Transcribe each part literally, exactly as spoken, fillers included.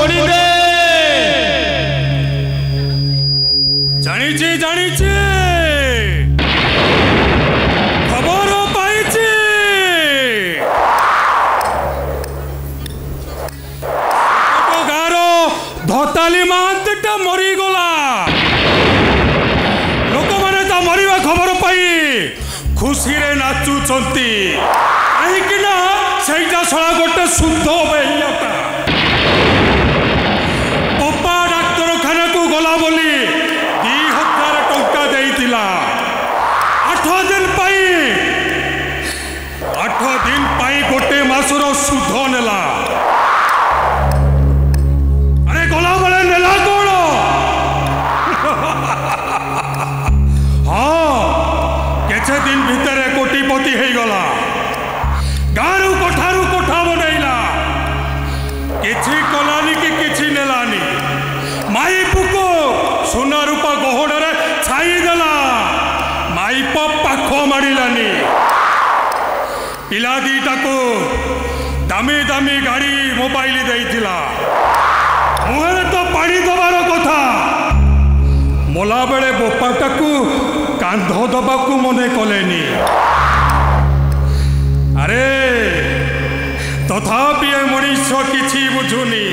पड़ी दे। जानिची जानिची खबर पाइची गाँव धताली महांतीटा मरीगला लोक मैंने ता मरिबा खबर पाई खुशी रे नाचुचंती कहीं ना सहीटा शला गोटे शुद्ध बेहियाटा पप्पा डाक्तरखाना को गला बोली दी हजार टंका देइतिला आठ दिन पाई आठ दिन पाई गोटे मासर सुध नेला अरे गला बोले नेला कौन हाँ केचे दिन भितर कोटिपति हो गला गाँव कोठारू कोठा बनैला किछि कलानी कि किछि नेलानी माई पुको सोना रूपा गहड़े छाई देला माई पाख मारिलानी पिला दीटा को दामी दामी गाड़ी मोबाइल देइथिला मुहरे तो पानी दबार कथा मोला बेले बोपाटा को कांध दबाकू मने कलेनी अरे तथापि ए मनीष किछि बुझुनी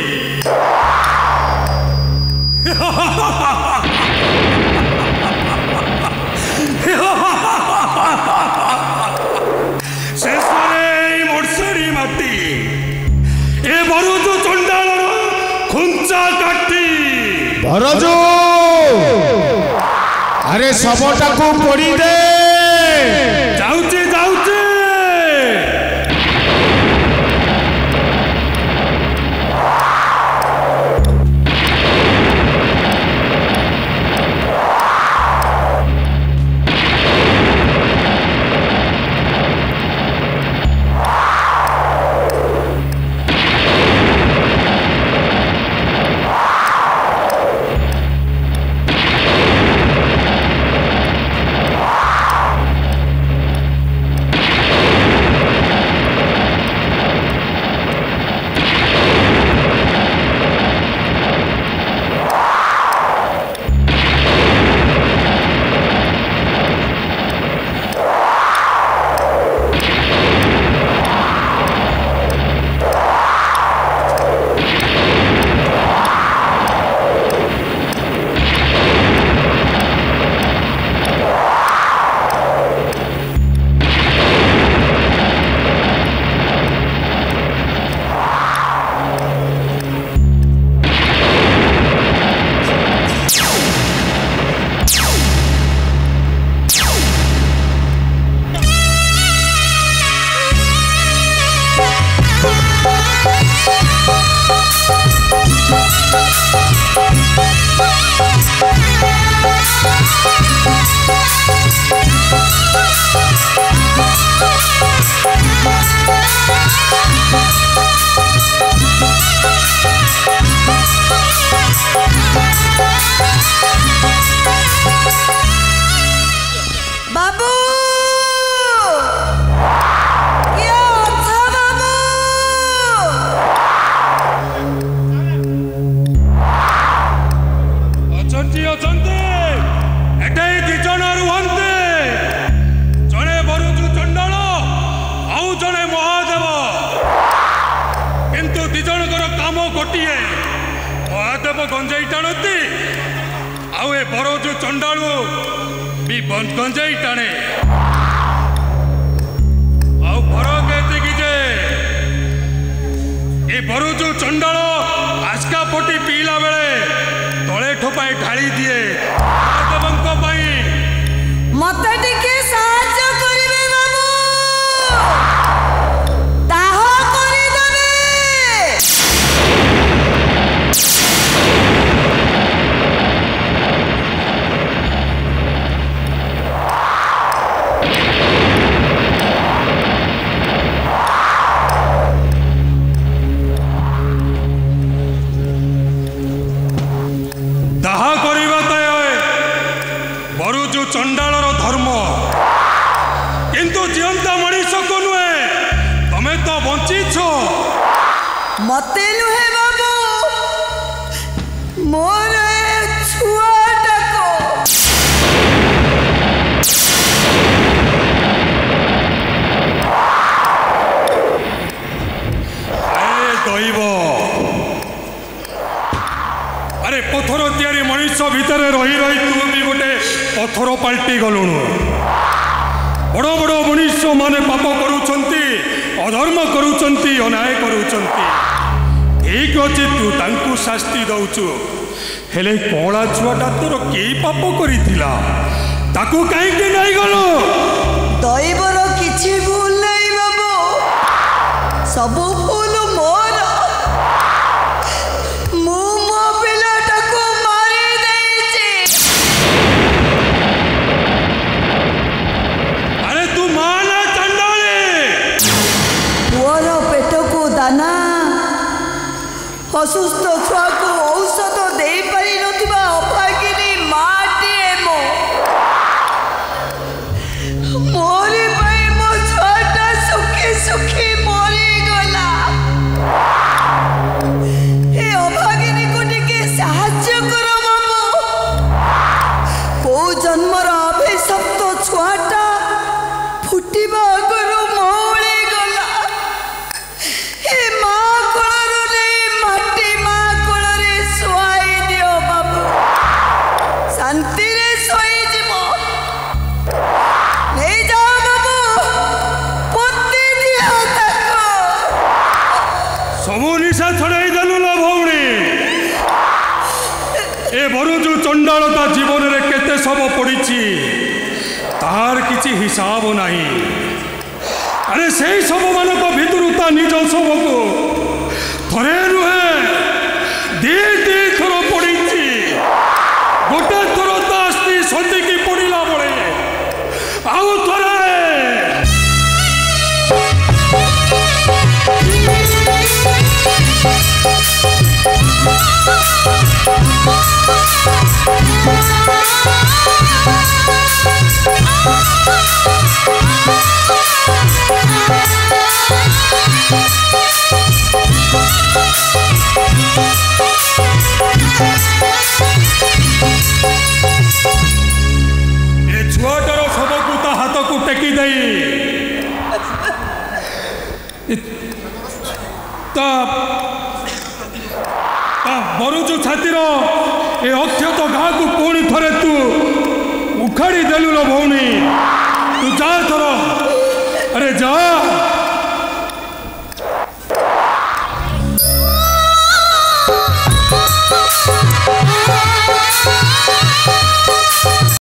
शेषरे मोर्शरी माटी ए बरुजु चंडालर खुंचा काटी बरजु अरे सबटा को पड़ी दे जाउची जाउची गंजाई टाणती आउ ए बरजु चंडालू भी गंजाई टाणे आउ फरक एतिकी जे ए बरजु चंडाल आस्का पटी पीला बेले तले ठोपाई ढाली दिए महादेवंको पई मते टिके साहाय्य करिवे बाबू ताहा करि देबे दाहा करिबा तय बरुजु चंडालर धर्म किंतु जीवंता मनीष को नुहे तमे तो बंची छो मते नुहे बाबू अरे पथर तैयारी मनीष भितर रही रही तू भी गोटे पथर पलटि गलुणु बड़ बड़ मनीष माने पाप करुचंती अधर्म करुचंती अन्याय करुचंती ठीक अच्छे तू तांकु शास्ति दउचु हेले कला छुआटा तोर के पाप करिथिला ताकू काहे के नहीं गलो दैवर किछि भूल नहीं बाबू सब भूल मोर मु मो पिलाटा को मारी देछि अरे तू माना चंडाली पुअर पेट को दाना असुस्थ छुआ को औषध दे पारि नथिबा अभागिनी माटीए मो मोरी भाई मो छुआटा सुखी सुखी मरी गला ए अभागिनी को टिके साहाय्य करो बाबू को जन्मर अभिशप्त छुआटा फुटिबा आगरु मौली गला ए माँ कोलरु नहीं माटी माँ कोलरे सुआई दियो बाबू शांति रे सोई जीवो नहीं जाओ बाबू पुत्ती दियो ताको सबू निशा छड़ाई देलु ना भौणी ए बरुजु चंडालता जीवन रे केते सब पड़िछि तार किछि हिसाब नहीं अरे से सब मानक भितरुता निज सब को थरे नुहे दी दी थर पड़िछि गोटे थर तो आस्ती सदी की पड़िला बळे आउ थरे ए छुआटार सबको ता हाथ को टेकी दई ता ता बरुजु छातीर ए अक्षत घा को पुणी थरे तू उखाड़ी देलु लो भौणी तू जा थर अरे जा